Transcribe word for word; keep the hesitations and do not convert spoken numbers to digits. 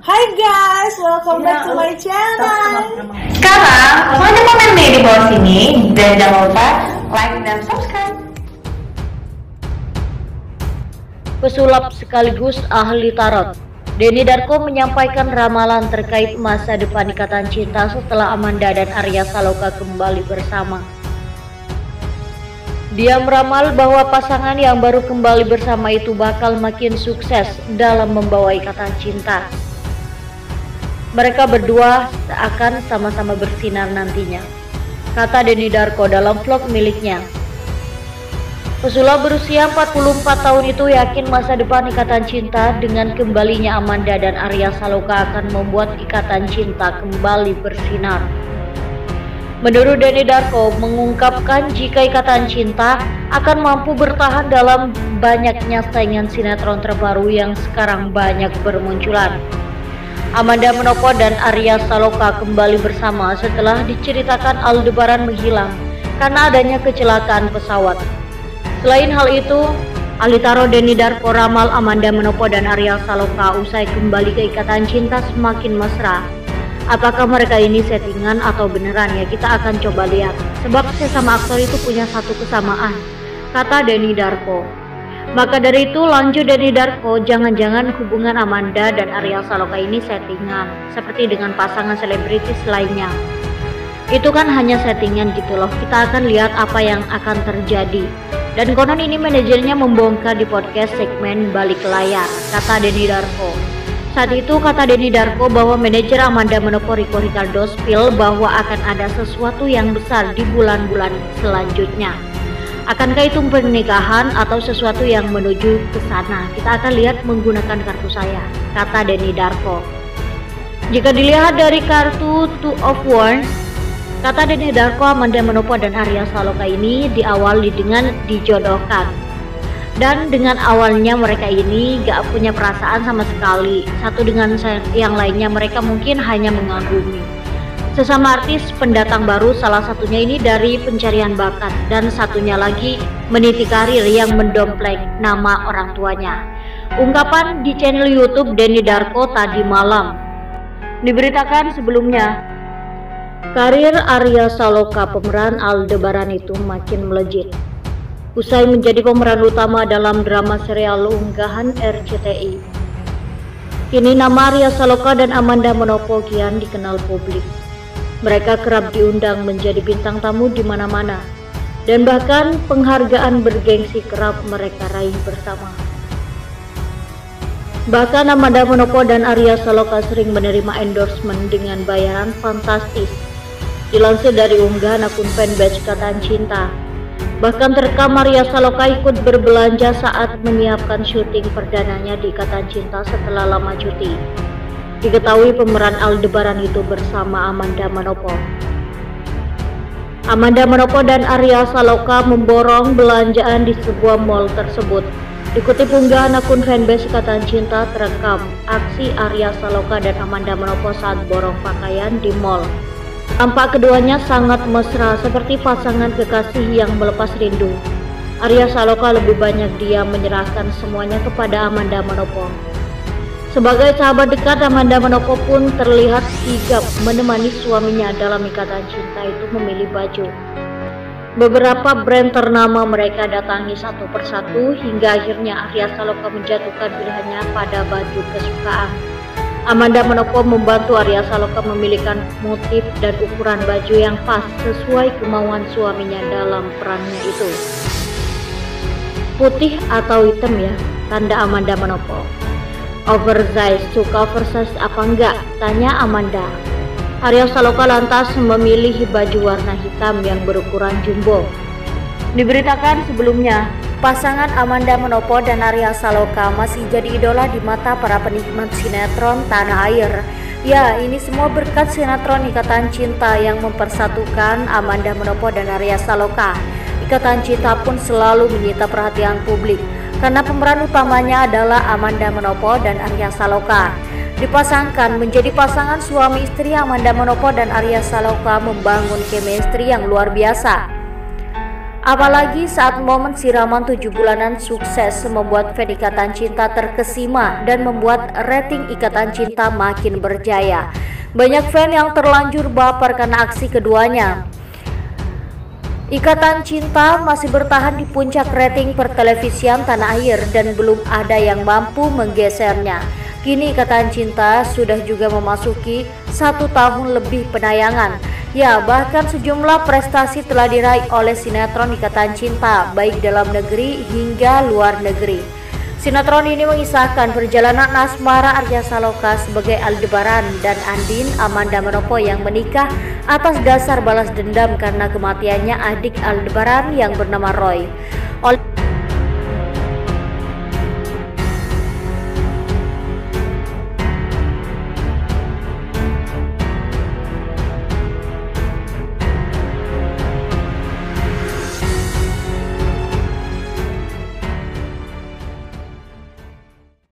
Hai guys, welcome back to my channel. Sekarang langsung aja komen nih di bawah sini dan jangan lupa like dan subscribe. Pesulap sekaligus ahli tarot, Denny Darko menyampaikan ramalan terkait masa depan ikatan cinta setelah Amanda dan Arya Saloka kembali bersama. Dia meramal bahwa pasangan yang baru kembali bersama itu bakal makin sukses dalam membawa ikatan cinta. Mereka berdua akan sama-sama bersinar nantinya, kata Denny Darko dalam vlog miliknya. Pesulap berusia empat puluh empat tahun itu yakin masa depan ikatan cinta dengan kembalinya Amanda dan Arya Saloka akan membuat ikatan cinta kembali bersinar. Menurut Denny Darko, mengungkapkan jika ikatan cinta akan mampu bertahan dalam banyaknya saingan sinetron terbaru yang sekarang banyak bermunculan. Amanda Manopo dan Arya Saloka kembali bersama setelah diceritakan Aldebaran menghilang karena adanya kecelakaan pesawat. Selain hal itu, ahli tarot Denny Darko ramal Amanda Manopo dan Arya Saloka usai kembali ke ikatan cinta semakin mesra. Apakah mereka ini settingan atau beneran ya, kita akan coba lihat. Sebab sesama aktor itu punya satu kesamaan, kata Denny Darko. Maka dari itu lanjut Denny Darko, jangan-jangan hubungan Amanda dan Arya Saloka ini settingan seperti dengan pasangan selebritis lainnya. Itu kan hanya settingan gitu loh, kita akan lihat apa yang akan terjadi. Dan konon ini manajernya membongkar di podcast segmen Balik Layar, kata Denny Darko. Saat itu kata Denny Darko bahwa manajer Amanda Manopo Rico Ricardo spill bahwa akan ada sesuatu yang besar di bulan-bulan selanjutnya. Akankah itu pernikahan atau sesuatu yang menuju ke sana? Kita akan lihat menggunakan kartu saya, kata Denny Darko. Jika dilihat dari kartu Two of Wands, kata Denny Darko, Amanda Manopo dan Arya Saloka ini diawali dengan dijodohkan. Dan dengan awalnya mereka ini gak punya perasaan sama sekali. Satu dengan yang lainnya mereka mungkin hanya mengagumi. Sesama artis pendatang baru, salah satunya ini dari pencarian bakat, dan satunya lagi meniti karir yang mendompleng nama orang tuanya. Ungkapan di channel YouTube Denny Darko tadi malam. Diberitakan sebelumnya, karir Arya Saloka pemeran Aldebaran itu makin melejit. Usai menjadi pemeran utama dalam drama serial unggahan R C T I. Kini nama Arya Saloka dan Amanda Manopo kian dikenal publik. Mereka kerap diundang menjadi bintang tamu di mana-mana, dan bahkan penghargaan bergengsi kerap mereka raih bersama. Bahkan Amanda Manopo dan Arya Saloka sering menerima endorsement dengan bayaran fantastis. Dilansir dari unggahan akun fanpage Ikatan Cinta, bahkan terekam Arya Saloka ikut berbelanja saat menyiapkan syuting perdananya di Ikatan Cinta setelah lama cuti. Diketahui pemeran Aldebaran itu bersama Amanda Manopo. Amanda Manopo dan Arya Saloka memborong belanjaan di sebuah mall tersebut. Dikutip unggahan akun fanbase Ikatan Cinta, terekam aksi Arya Saloka dan Amanda Manopo saat borong pakaian di mall. Tampak keduanya sangat mesra seperti pasangan kekasih yang melepas rindu. Arya Saloka lebih banyak dia menyerahkan semuanya kepada Amanda Manopo. Sebagai sahabat dekat, Amanda Manopo pun terlihat sigap menemani suaminya dalam ikatan cinta itu memilih baju. Beberapa brand ternama mereka datangi satu persatu hingga akhirnya Arya Saloka menjatuhkan pilihannya pada baju kesukaan. Amanda Manopo membantu Arya Saloka memilihkan motif dan ukuran baju yang pas sesuai kemauan suaminya dalam perannya itu. Putih atau hitam ya, tanda Amanda Manopo. Oversize, suka oversize apa enggak? Tanya Amanda. Arya Saloka lantas memilih baju warna hitam yang berukuran jumbo. Diberitakan sebelumnya, pasangan Amanda Manopo dan Arya Saloka masih jadi idola di mata para penikmat sinetron tanah air. Ya, ini semua berkat sinetron Ikatan Cinta yang mempersatukan Amanda Manopo dan Arya Saloka. Ikatan Cinta pun selalu menyita perhatian publik karena pemeran utamanya adalah Amanda Manopo dan Arya Saloka. Dipasangkan menjadi pasangan suami istri, Amanda Manopo dan Arya Saloka membangun chemistry yang luar biasa. Apalagi saat momen siraman tujuh bulanan sukses membuat fan Ikatan Cinta terkesima dan membuat rating Ikatan Cinta makin berjaya. Banyak fan yang terlanjur baper karena aksi keduanya. Ikatan Cinta masih bertahan di puncak rating pertelevisian tanah air dan belum ada yang mampu menggesernya. Kini Ikatan Cinta sudah juga memasuki satu tahun lebih penayangan. Ya, bahkan sejumlah prestasi telah diraih oleh sinetron Ikatan Cinta, baik dalam negeri hingga luar negeri. Sinetron ini mengisahkan perjalanan asmara Arya Saloka sebagai Aldebaran dan Andin Amanda Manopo yang menikah atas dasar balas dendam karena kematiannya adik Aldebaran yang bernama Roy. Oleh